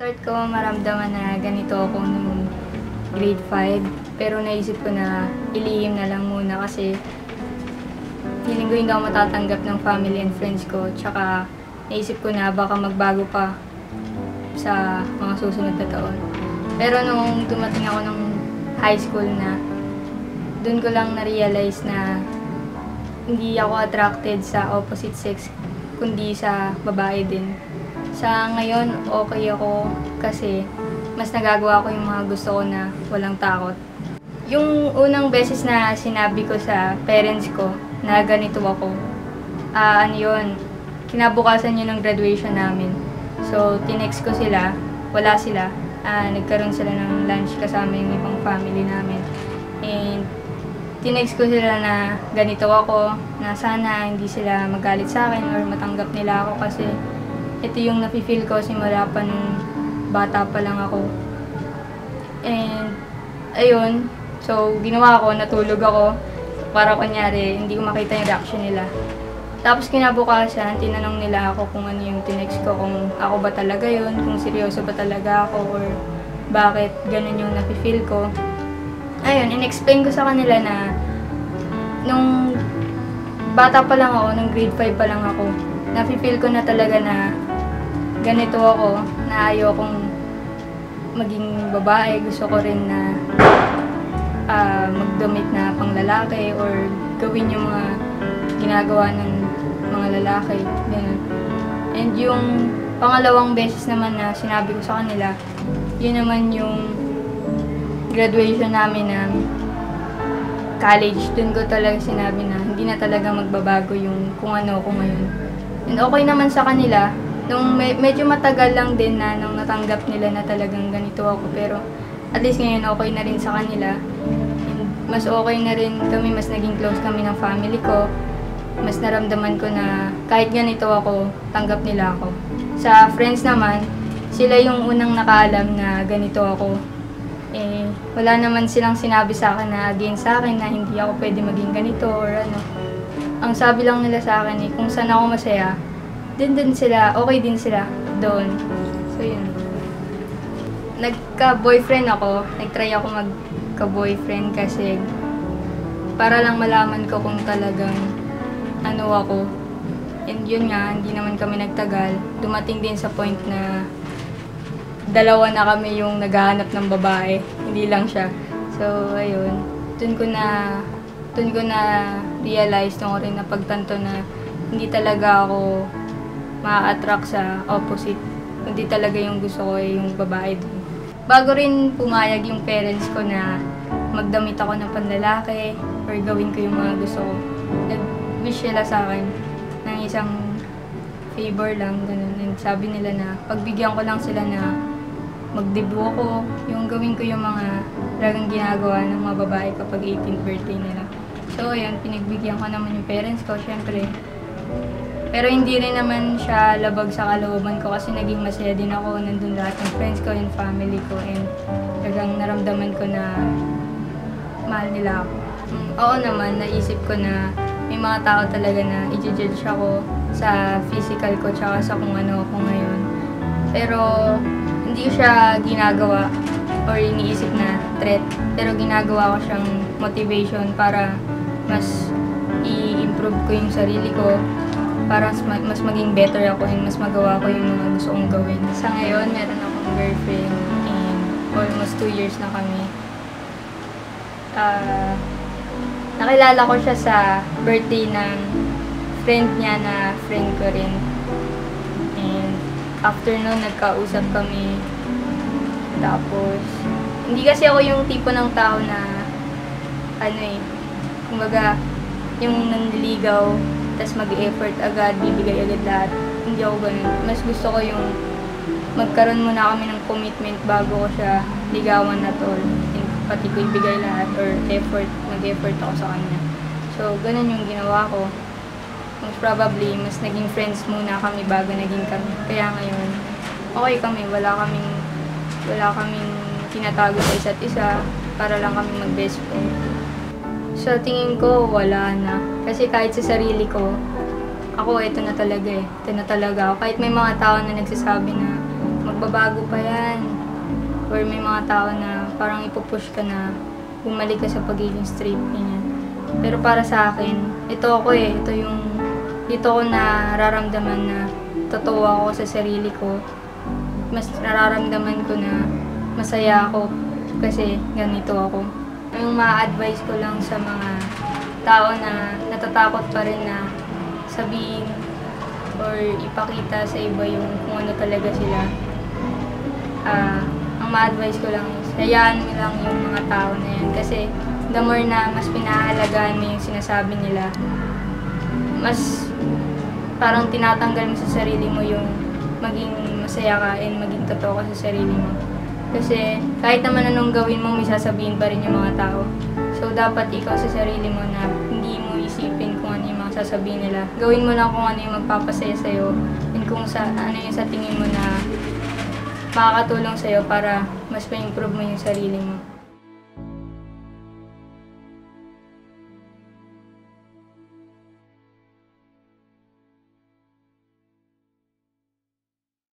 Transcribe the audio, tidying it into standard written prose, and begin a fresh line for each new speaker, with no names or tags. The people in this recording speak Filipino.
Start ko maramdaman na ganito ako nung grade 5. Pero naisip ko na ilihim na lang muna kasi feeling ko hindi ako matatanggap ng family and friends ko. Tsaka naisip ko na baka magbago pa sa mga susunod na taon. Pero nung dumating ako ng high school na, dun ko lang na-realize na hindi ako attracted sa opposite sex, kundi sa babae din. Sa ngayon, okay ako kasi mas nagagawa ko yung mga gusto ko na walang takot. Yung unang beses na sinabi ko sa parents ko na ganito ako, kinabukasan yun ng graduation namin. So, tinext ko sila, wala sila. Nagkaroon sila ng lunch kasama yung ibang family namin. And tinext ko sila na ganito ako, na sana hindi sila magalit sa akin or matanggap nila ako kasi ito yung nafe-feel ko simula pa nung bata pa lang ako. And ayun, so ginawa ko, natulog ako para kunyari hindi ko makita yung reaction nila. Tapos kinabukasan, tinanong nila ako kung ano yung tinext ko, kung ako ba talaga yun, kung seryoso ba talaga ako, or bakit ganun yung nafe-feel ko. Ayun, in-explain ko sa kanila na nung bata pa lang ako, nung grade 5 pa lang ako, nafe-feel ko na talaga na ganito ako, na ayokong maging babae. Gusto ko rin na magdamit na panglalaki or gawin yung mga ginagawa ng mga lalaki. Ganun. And yung pangalawang beses naman na sinabi ko sa kanila, yun naman yung graduation namin ng college. Doon ko talaga sinabi na hindi na talaga magbabago yung kung ano ako ngayon. And okay naman sa kanila. Nung medyo matagal lang din na nung natanggap nila na talagang ganito ako. Pero at least ngayon okay na rin sa kanila. And mas okay na rin kami, mas naging close kami ng family ko. Mas naramdaman ko na kahit ganito ako, tanggap nila ako. Sa friends naman, sila yung unang nakaalam na ganito ako. Wala naman silang sinabi sa akin na against sa akin na hindi ako pwede maging ganito or ano. Ang sabi lang nila sa akin kung saan ako masaya, din sila, okay din sila doon. So yun. Nagka-boyfriend ako, nag-try ako magka-boyfriend kasi para lang malaman ko kung talagang ano ako. And yun nga, hindi naman kami nagtagal. Dumating din sa point na dalawa na kami yung naghahanap ng babae, hindi lang siya. So, ayun. Dun ko na realize, nung rin napagtanto na hindi talaga ako ma-attract sa opposite. Kundi talaga yung gusto ko yung babae dun. Bago rin pumayag yung parents ko na magdamit ako ng panlalaki or gawin ko yung mga gusto ko, nag-wish sila sa akin ng isang favor lang, ganun. And sabi nila na pagbigyan ko lang sila na magdebut ako, yung gawin ko yung mga talagang ginagawa ng mga babae kapag 18th birthday nila. So, ayun, pinagbigyan ko naman yung parents ko, syempre. Pero hindi rin naman siya labag sa kalooban ko kasi naging masaya din ako. Nandun lahat ng friends ko and family ko and talagang naramdaman ko na mahal nila ako. Oo naman, naisip ko na may mga tao talaga na i-judge ako sa physical ko tsaka sa kung ano ako ngayon. Pero hindi ko siya ginagawa or iniisip na threat. Pero ginagawa ko siyang motivation para mas i-improve ko yung sarili ko, para mas maging better ako and mas magawa ko yung mga gusto kong gawin. Sa ngayon, meron akong girlfriend and almost 2 years na kami. Nakilala ko siya sa birthday ng friend niya na friend ko rin. And after nun, nagkausap kami. Tapos, hindi kasi ako yung tipo ng tao na kumbaga, yung nanliligaw, tas mag-effort agad, bibigay agad lahat. Hindi ako ganun. Mas gusto ko yung magkaroon muna kami ng commitment bago ko siya ligawan at all. Pati ko ibigay lahat or mag-effort ako sa kanya. So, ganun yung ginawa ko. Most probably, mas naging friends muna kami bago naging kami. Kaya ngayon, okay kami. Wala kaming tinatago sa isa't isa para lang kami mag-best friend. Sa tingin ko, wala na. Kasi kahit sa sarili ko, ako, ito na talaga eh. Ito na talaga ako. Kahit may mga tao na nagsasabi na magbabago pa yan. Or may mga tao na parang ipupush ka na bumalik ka sa pagiging straight niya. Pero para sa akin, ito ako dito ko nararamdaman na totoo ako sa sarili ko. Mas nararamdaman ko na masaya ako kasi ganito ako. Yung ma-advise ko lang sa mga tao na natatakot pa rin na sabihin or ipakita sa iba yung kung ano talaga sila. Ang ma-advise ko lang is, hayaan mo lang yung mga tao na yan. Kasi the more na mas pinahalagaan mo yung sinasabi nila, mas parang tinatanggal mo sa sarili mo yung maging masaya ka and maging totoo ka sa sarili mo. Kasi kahit naman anong gawin mo, may sasabihin pa rin yung mga tao. So dapat ikaw sa sarili mo na hindi mo isipin kung ano yung mga sasabihin nila. Gawin mo lang kung ano yung magpapasaya sa'yo and kung ano yung sa tingin mo na makakatulong sa'yo para mas ma-improve mo yung sarili mo.